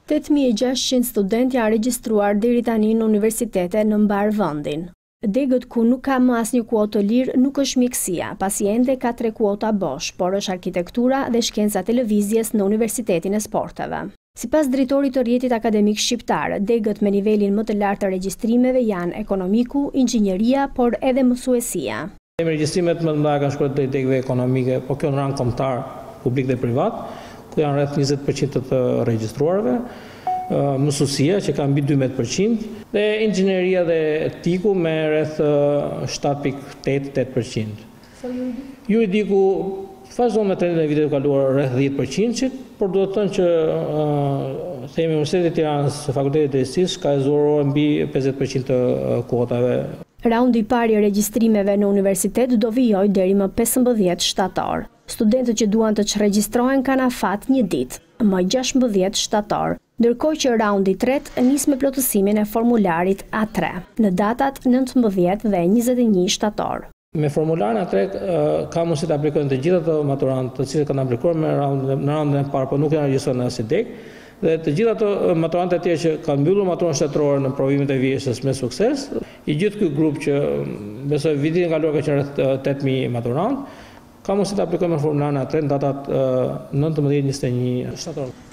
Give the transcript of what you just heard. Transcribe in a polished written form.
8.600 studentë janë regjistruar deri tani në universitete në mbar vendin. Degët ku nuk ka më asnjë kuotë lirë nuk është mjekësia, pasi ende ka 3 kuota bosh, por është arkitektura dhe shkenca televizjes në Universitetin e Sporteve. Sipas drejtorit të rrjetit akademik shqiptar, degët me nivelin më të lartë të regjistrimeve janë ekonomiku, inxhinieria, por edhe mësuesia. Regjistrimet më të mëdha kanë shkuar drejt degëve ekonomike, por kjo në rang kombëtar, publik dhe privat, ku janë rreth 20% të regjistruarve. Mësuesia që ka mbi 12% dhe inxhinieria dhe etiku me rreth 7.8%. Juridiku vazhdon me trendin e viteve të kaluar rreth 10%, por duhet të thënë që themi Universiteti i Tiranës, Fakulteti i Drejtësisë ka zgjuar mbi 50% të kuotave. Raundi i parë i regjistrimeve në universitet do vijojë deri më 15 shtator. Studentët që duan të çregjistrohen kanë afat një ditë, më 16 shtator, ndërkohë që raundi i tretë nis me plotësimin e formularit A3 në datat 19 dhe 21 shtator. Me formularin A3 ka mundësi të aplikojnë të gjithë ato maturantët të cilët kanë aplikuar në raundin e parë, por nuk janë regjistruar në ASIDEK, dhe të gjithë ato maturantët e tjerë që kanë mbyllur maturën shtetërore në provimet e vjeshtës me sukses, i gjithë ky grup që besoj vitin e kaluar ka qenë rreth 8.000 maturantë, ka mundësi të aplikojnë me formularin A3 në datat 19-21 shtator.